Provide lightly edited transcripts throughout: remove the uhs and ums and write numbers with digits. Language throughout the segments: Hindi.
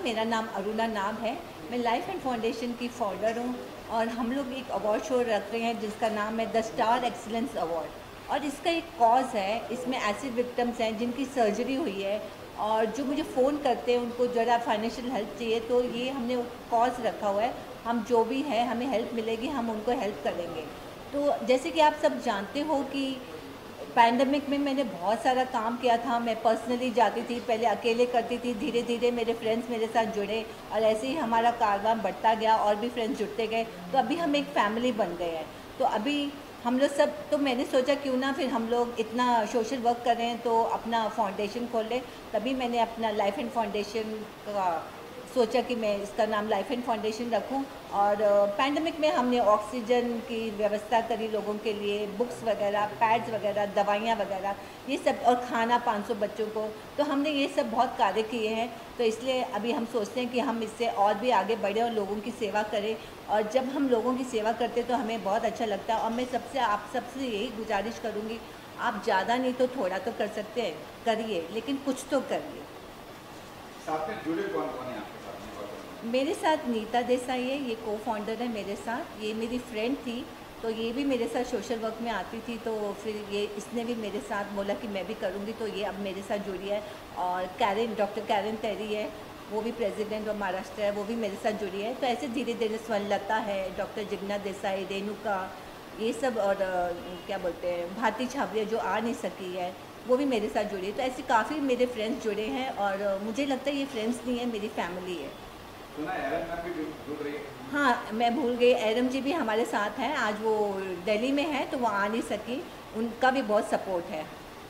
मेरा नाम अरुणा नाम है। मैं लाइफ एंड फाउंडेशन की फाउंडर हूँ और हम लोग एक अवार्ड शो रख रहे हैं जिसका नाम है द स्टार एक्सीलेंस अवार्ड। और इसका एक कॉज है, इसमें ऐसे विक्टिम्स हैं जिनकी सर्जरी हुई है और जो मुझे फ़ोन करते हैं उनको ज़रा फाइनेंशियल हेल्प चाहिए, तो ये हमने कॉज रखा हुआ है। हम जो भी है हमें हेल्प मिलेगी, हम उनको हेल्प करेंगे। तो जैसे कि आप सब जानते हो कि पैंडमिक में मैंने बहुत सारा काम किया था। मैं पर्सनली जाती थी, पहले अकेले करती थी, धीरे धीरे मेरे फ्रेंड्स मेरे साथ जुड़े और ऐसे ही हमारा कारवां बढ़ता गया और भी फ्रेंड्स जुड़ते गए, तो अभी हम एक फैमिली बन गए हैं। तो अभी हम लोग सब, तो मैंने सोचा क्यों ना फिर हम लोग इतना सोशल वर्क कर रहे हैं तो अपना फाउंडेशन खोल लें। तभी मैंने अपना लाइफ एंड फाउंडेशन का सोचा कि मैं इसका नाम लाइफ एंड फाउंडेशन रखूं। और पैंडमिक में हमने ऑक्सीजन की व्यवस्था करी लोगों के लिए, बुक्स वगैरह, पैड्स वगैरह, दवाइयाँ वगैरह, ये सब, और खाना 500 बच्चों को। तो हमने ये सब बहुत कार्य किए हैं। तो इसलिए अभी हम सोचते हैं कि हम इससे और भी आगे बढ़ें और लोगों की सेवा करें। और जब हम लोगों की सेवा करते तो हमें बहुत अच्छा लगता है। और मैं आप सबसे यही गुजारिश करूँगी, आप ज़्यादा नहीं तो थोड़ा तो कर सकते हैं, करिए, लेकिन कुछ तो करिए। साथ में जुड़े कौन कौन है आपके साथ में? मेरे साथ नीता देसाई है, ये को फाउंडर है मेरे साथ। ये मेरी फ्रेंड थी, तो ये भी मेरे साथ सोशल वर्क में आती थी, तो फिर ये इसने भी मेरे साथ बोला कि मैं भी करूँगी, तो ये अब मेरे साथ जुड़ी है। और डॉक्टर कैरन टेरी है, वो भी प्रेसिडेंट ऑफ महाराष्ट्र है, वो भी मेरे साथ जुड़ी है। तो ऐसे धीरे धीरे स्वर्णलता है, डॉक्टर जिग्ना देसाई, रेणुका, ये सब, और क्या बोलते हैं, भारती छाबरिया जो आ नहीं सकी है, वो भी मेरे साथ जुड़ी है। तो ऐसे काफ़ी मेरे फ्रेंड्स जुड़े हैं और मुझे लगता है ये फ्रेंड्स नहीं है, मेरी फैमिली है। सुना एरम मैम भी जुड़ रही है? हाँ, मैं भूल गई, एरम जी भी हमारे साथ हैं। आज वो दिल्ली में है तो वो आ नहीं सकी, उनका भी बहुत सपोर्ट है।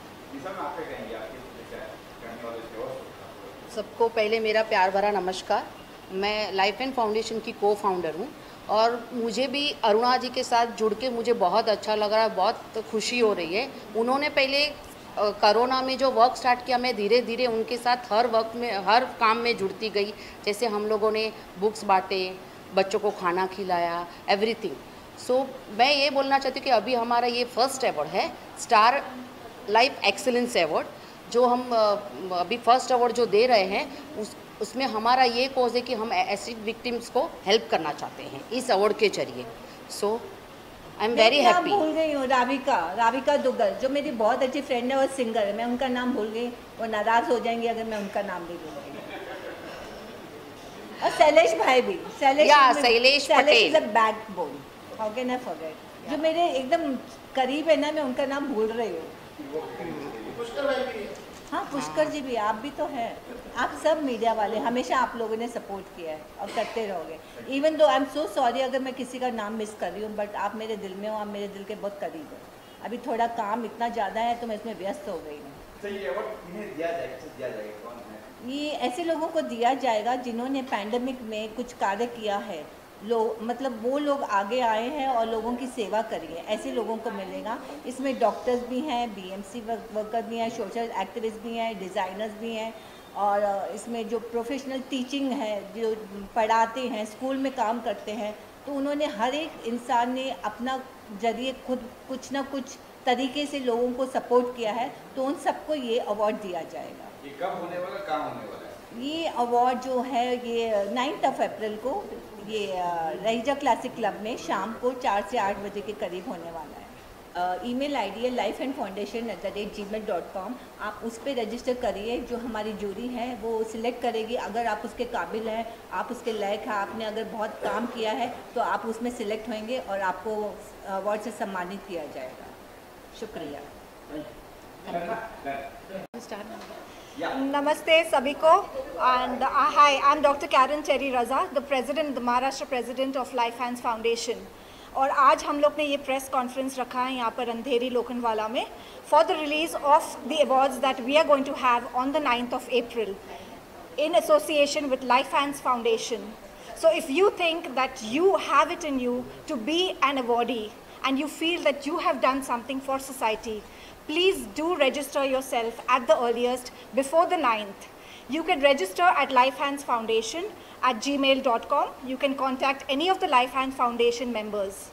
सबको पहले मेरा प्यार भरा नमस्कार। मैं लाइफ एंड फाउंडेशन की को फाउंडर हूँ और मुझे भी अरुणा जी के साथ जुड़ के मुझे बहुत अच्छा लग रहा है, बहुत खुशी हो रही है। उन्होंने पहले कोरोना में जो वर्क स्टार्ट किया, मैं धीरे धीरे उनके साथ हर वर्क में, हर काम में जुड़ती गई। जैसे हम लोगों ने बुक्स बांटे, बच्चों को खाना खिलाया, एवरीथिंग। सो मैं ये बोलना चाहती हूँ कि अभी हमारा ये फर्स्ट अवार्ड है, स्टार लाइफ एक्सीलेंस अवार्ड, जो हम अभी फर्स्ट अवार्ड जो दे रहे हैं, उसमें हमारा ये कोज है कि हम एसिड विक्टिम्स को हेल्प करना चाहते हैं इस अवार्ड के जरिए। So I am very happy. भूल गई हूँ, राविका दुग्गल, जो मेरी बहुत अच्छी फ्रेंड है और सिंगर है, मैं उनका नाम भूल गई। वो नाराज़ हो जाएंगे अगर मैं उनका नाम नहीं भूल गई। और शैलेश भाई भी, Shailesh Patel, backbone, how can I forget, जो मेरे एकदम करीब है ना, मैं उनका नाम भूल रही हूँ। हाँ, पुष्कर जी भी, आप भी तो हैं। आप सब मीडिया वाले, हमेशा आप लोगों ने सपोर्ट किया है और करते रहोगे। Even though I am so sorry अगर मैं किसी का नाम मिस कर रही हूँ, बट आप मेरे दिल में हो, आप मेरे दिल के बहुत करीब हो। अभी थोड़ा काम इतना ज़्यादा है तो मैं इसमें व्यस्त हो गई हूँ। ये ऐसे लोगों को दिया जाएगा जिन्होंने पैंडमिक में कुछ कार्य किया है, मतलब वो लोग आगे आए हैं और लोगों की सेवा करी है, ऐसे लोगों को मिलेगा। इसमें डॉक्टर्स भी हैं, बीएमसी वर्कर भी हैं, सोशल एक्टिविस्ट भी हैं, डिज़ाइनर्स भी हैं, और इसमें जो प्रोफेशनल टीचिंग है, जो पढ़ाते हैं, स्कूल में काम करते हैं, तो उन्होंने, हर एक इंसान ने अपना जरिए खुद कुछ ना कुछ तरीके से लोगों को सपोर्ट किया है, तो उन सबको ये अवार्ड दिया जाएगा। ये कब होने वाला, कहाँ होने वाला है? ये अवार्ड जो है ये 9 अप्रैल को, ये रहीजा क्लासिक क्लब में शाम को 4 से 8 बजे के करीब होने वाला है। ईमेल आईडी है lifeandfoundation@gmail.com। आप उस पर रजिस्टर करिए। जो हमारी जूरी है वो सिलेक्ट करेगी, अगर आप उसके काबिल हैं, आप उसके लायक हैं, आपने अगर बहुत काम किया है तो आप उसमें सिलेक्ट होंगे और आपको अवार्ड से सम्मानित किया जाएगा। शुक्रिया। Namaste सभी को, and hi, I'm Dr. Karen Terry Raza, the president, the Maharashtra president of Life Hands Foundation. और आज हम लोग ने ये प्रेस कॉन्फ्रेंस रखा है यहाँ पर अंधेरी लोखंडवाला में for the release of the awards that we are going to have on the 9th of April in association with Life Hands Foundation. So if you think that you have it in you to be an awardee and you feel that you have done something for society, please do register yourself at the earliest before the 9th. You can register at lifehandsfoundation@gmail.com. You can contact any of the Life Hands Foundation members.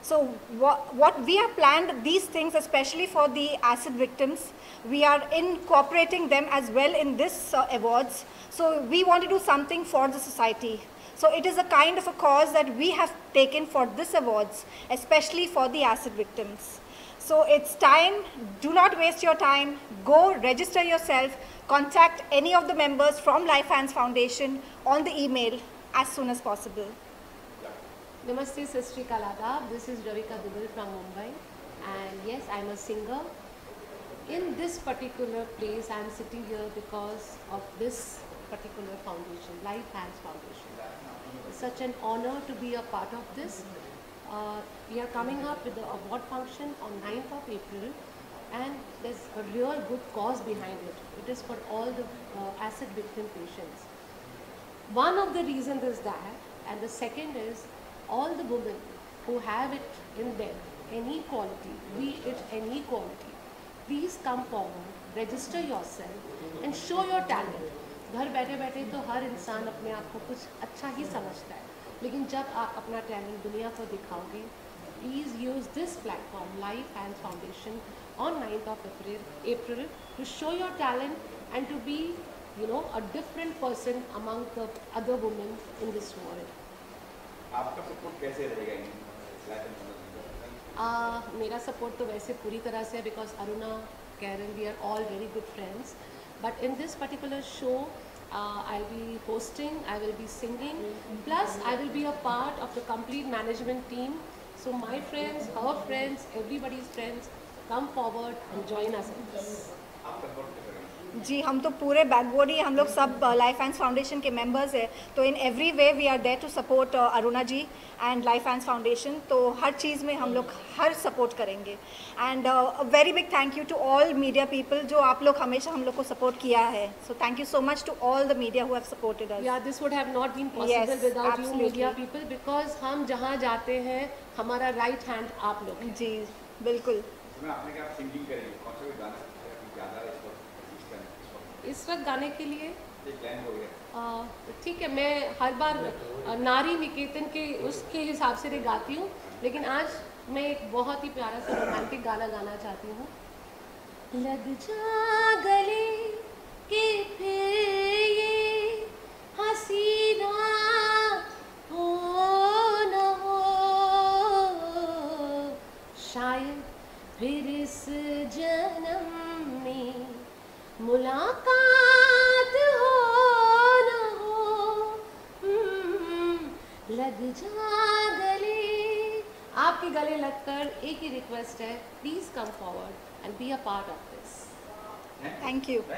So what we have planned these things, especially for the acid victims, we are incorporating them as well in this awards. So we want to do something for the society. So it is a kind of a cause that we have taken for this awards, especially for the acid victims. So it's time, do not waste your time, go register yourself, contact any of the members from Life Hands Foundation on the email as soon as possible. Namaste, Sat Shri Akal Adab. This is Ravika Dubal from Mumbai, and yes, I'm a singer. In this particular place, I'm sitting here because of this particular foundation, Life Hands Foundation. It's such an honor to be a part of this. We are coming up with the award function on 9th of April, and there's a real good cause behind it. It is for all the acid victim patients. One of the reasons is that, and the second is all the women who have it in them, any quality, be it any quality, please come forward, register yourself and show your talent. घर बैठे बैठे तो हर इंसान अपने आप को कुछ अच्छा ही समझता है, लेकिन जब आप अपना टैलेंट दुनिया को दिखाओगे, please use this platform, Life Hands Foundation, on 9th of April to show your talent and to be, a different person among the other women in this world. आपका सपोर्ट कैसे रहेगा मेरा सपोर्ट तो वैसे पूरी तरह से, because Aruna, Karen, we are all very good friends, but in this particular show I will be hosting, I will be singing, plus I will be a part of the complete management team. So my friends, her friends, everybody's friends, come forward and join us in this. जी, हम तो पूरे बैकबोर्ड ही, हम लोग सब लाइफ हैंड्स फाउंडेशन के मेंबर्स हैं, तो in every way we are there to support Aruna ji and Life Hands Foundation. तो हर चीज़ में हम लोग हर सपोर्ट करेंगे. And very big thank you to all media people, जो आप लोग हमेशा हम लोग को सपोर्ट किया है. So thank you so much to all the media who have supported us. Yeah this would have not been possible without you media people, because हम जहाँ जाते हैं हमारा राइट हैंड आप लोग. जी बिल्कुल. आपने क्या सिंगिंग करेंगे, कौन सा भी गाना ज़्यादा इस वक्त गाने के लिए प्लान हो गया? ठीक है, मैं हर बार नारी निकेतन के उसके हिसाब से गाती हूँ, लेकिन आज मैं एक बहुत ही प्यारा सा रोमांटिक गाना गाना चाहती हूँ. लग जा गले के फिर ये हसीना हो न हो, शायद फिर इस जन्म में मुलाकात हो न हो. लग जा गले, आपके गले लगकर एक ही रिक्वेस्ट है, please come forward and be a part of this. Thank you.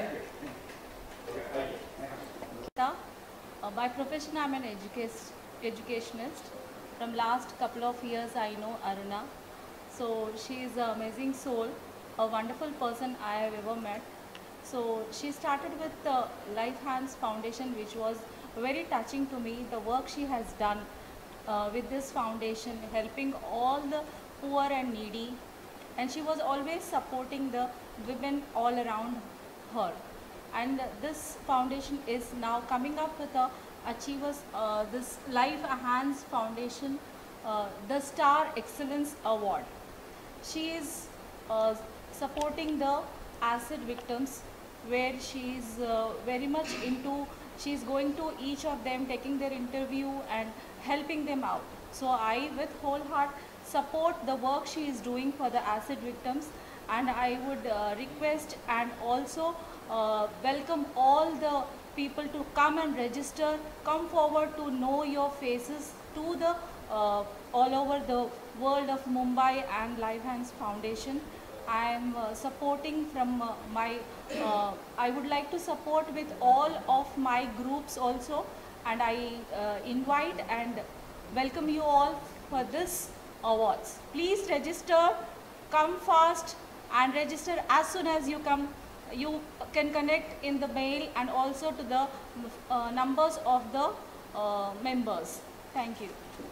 By profession, I'm an educationist. From last couple of years, I know Aruna. So she is an amazing soul, a wonderful person I have ever met. So she started with the Life Hands Foundation, which was very touching to me. The work she has done with this foundation, helping all the poor and needy, and she was always supporting the women all around her. And this foundation is now coming up with a achievers, this Life Hands Foundation, the Star Excellence Award. She is supporting the acid victims, where she is very much into, she is going to each of them, taking their interview and helping them out. So I with whole heart support the work she is doing for the acid victims, and I would request and also welcome all the people to come and register, come forward to know your faces to the all over the world of Mumbai and Life Hands Foundation. I am supporting from I would like to support with all of my groups also, and I invite and welcome you all for this awards. Please register, come fast and register as soon as you come. You can connect in the mail and also to the numbers of the members. Thank you.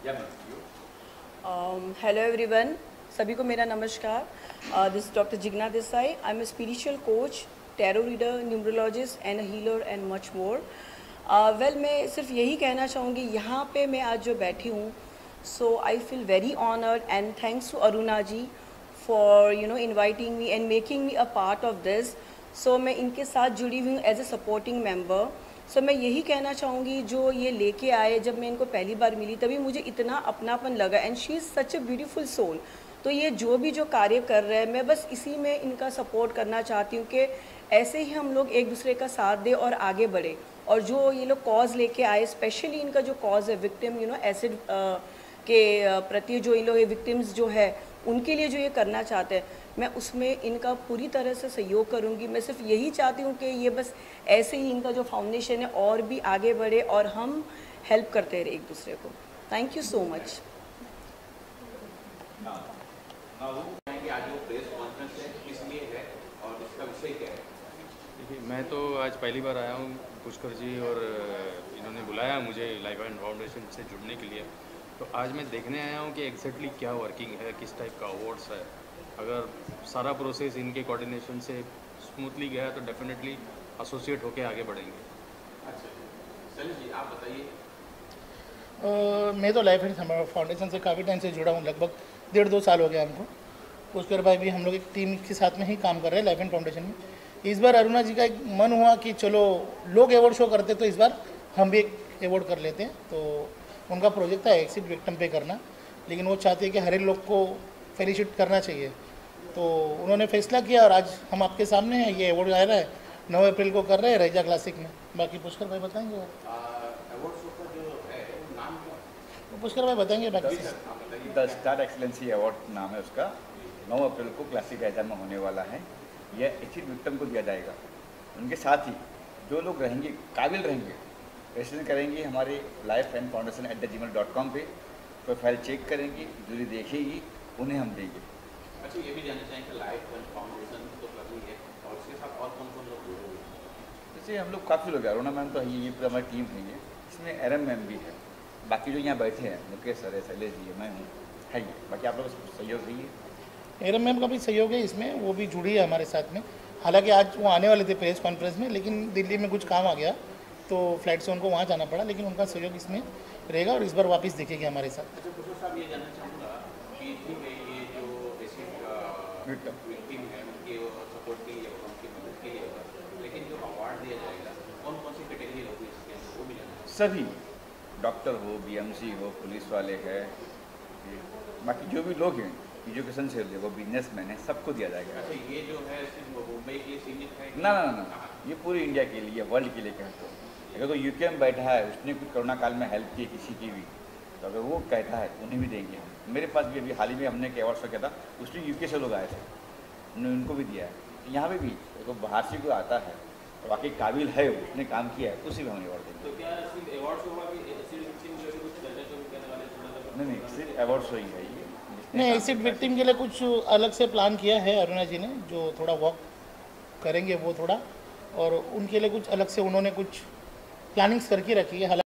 Hello everyone. सभी को मेरा नमस्कार. This is Dr. Jigna Desai. I'm a spiritual coach, tarot reader, numerologist and a healer and much more. Well, मैं सिर्फ यही कहना चाहूँगी, यहाँ पे मैं आज जो बैठी हूँ, So I feel very honored, and thanks to Aruna ji for inviting me and making me a part of this. So मैं इनके साथ जुड़ी हुई हूँ as a supporting member. So मैं यही कहना चाहूँगी, जो ये लेके आए, जब मैं इनको पहली बार मिली तभी मुझे इतना अपनापन लगा, and she is such a beautiful soul. तो ये जो कार्य कर रहे हैं, मैं बस इसी में इनका सपोर्ट करना चाहती हूँ कि ऐसे ही हम लोग एक दूसरे का साथ दें और आगे बढ़े. और जो ये लोग कॉज लेके आए, स्पेशली इनका जो कॉज है विक्टिम एसिड के प्रति जो ये लोग विक्टिम्स जो है उनके लिए जो ये करना चाहते हैं, मैं उसमें इनका पूरी तरह से सहयोग करूंगी. मैं सिर्फ यही चाहती हूँ कि ये बस ऐसे ही इनका जो फाउंडेशन है और भी आगे बढ़े और हम हेल्प करते रहे एक दूसरे को. Thank you so much. आज जो प्रेस कॉन्फ्रेंस है किस लिए है और इसका विषय क्या है? देखिए, मैं तो आज पहली बार आया हूँ. पुष्कर जी और इन्होंने बुलाया मुझे लाइफ एंड फाउंडेशन से जुड़ने के लिए. तो आज मैं देखने आया हूँ कि एग्जैक्टली क्या वर्किंग है, किस टाइप का अवार्ड्स है. अगर सारा प्रोसेस इनके कोऑर्डिनेशन से स्मूथली गया तो डेफिनेटली एसोसिएट होके आगे बढ़ेंगे. अच्छा सलीम जी, आप बताइए. मैं तो लाइफ एंड फाउंडेशन से काफ़ी टाइम से जुड़ा हूँ, लगभग 1.5-2 साल हो गया हमको. पुष्कर भाई भी हम लोग एक टीम के साथ में ही काम कर रहे हैं लाइफ एंड फाउंडेशन में. इस बार अरुणा जी का एक मन हुआ कि चलो लोग अवार्ड शो करते तो इस बार हम भी एक अवार्ड कर लेते हैं. तो उनका प्रोजेक्ट था एक्सिड विक्टिम पे करना, लेकिन वो चाहते हैं कि हर एक लोग को फेलिसिट करना चाहिए. तो उन्होंने फैसला किया और आज हम आपके सामने हैं. ये अवार्ड आ रहा है 9 अप्रैल को कर रहे हैं रैजा क्लासिक में. बाकी पुष्कर भाई बताएंगे. अवार्ड शो का जो है नाम क्या है? तो पुष्कर भाई बताएंगे. बाकी द स्टार एक्सीलेंसी अवार्ड नाम है उसका. 9 अप्रैल को क्लासिक रैजा में होने वाला है. यह एक्सिड विक्टिम को दिया जाएगा. उनके साथ ही जो लोग रहेंगे, काबिल रहेंगे, रजिस्ट्रेशन करेंगे हमारे lifeandfoundation@gmail.com पे. प्रोफाइल चेक करेंगे, जूरी देखेगी, उन्हें हम देंगे. अच्छा, ये भी जानना चाहेंगे लाइफ एंड फाउंडेशन तो करनी है और उसके साथ और कौन कौन लोग जुड़े हुए हैं? जैसे हम लोग काफ़ी लोग हैं. अरुणा मैम तो है, ये पूरी हमारी टीम है. ये इसमें RM मैम भी है. बाकी जो यहाँ बैठे हैं, मुकेश सर है, शैलेश जी है, मैं हूँ, है ये. बाकी आप लोग सहयोग है. एरम मैम का भी सहयोग है इसमें, वो भी जुड़ी है हमारे साथ में. हालांकि आज वो आने वाले थे प्रेस कॉन्फ्रेंस में, लेकिन दिल्ली में कुछ काम आ गया तो फ्लाइट से उनको वहाँ जाना पड़ा, लेकिन उनका सहयोग इसमें रहेगा और इस बार वापस दिखेगी हमारे साथ. अच्छा पुष्कर साहब, ये जानना चाहूँगा कि ठीक है, ये जो एसिड विक्टिम है उनके सपोर्ट के लिए, उनकी मदद के लिए होगा, लेकिन जो अवार्ड दिया जाएगा कौन कौन सी कैटेगरी होगी इसके अंदर, वो भी जानना. सभी, डॉक्टर हो, BMC हो, पुलिस वाले हैं, बाकी जो भी लोग हैं, एजुकेशन से देखो, बिजनेसमैन है, सबको दिया जाएगा. अच्छा, ये जो है सिर्फ मुंबई के लिए सीमित है? ना, ये पूरी इंडिया के लिए, वर्ल्ड के लिए कहते हैं. अगर कोई UK में बैठा है, उसने कुछ कोरोना काल में हेल्प की किसी की भी, तो अगर वो कहता है उन्हें भी देंगे हम. मेरे पास भी अभी हाल ही में हमने एक अवार्ड शो किया था, उसमें UK से लोग आए थे, हमने उनको भी दिया है. यहाँ पे भी देखो, बाहर से कोई आता है और वाकई काबिल है, उसने काम किया है, उसी में हम अवार्ड देंगे. तो क्या अवार्ड शो में नहीं, सिर्फ अवार्ड शो ही है ये. नहीं, एसिड विक्टिम के लिए कुछ अलग से प्लान किया है अरुणा जी ने, जो थोड़ा वर्क करेंगे वो थोड़ा, और उनके लिए कुछ अलग से उन्होंने कुछ प्लानिंग्स करके रखी है.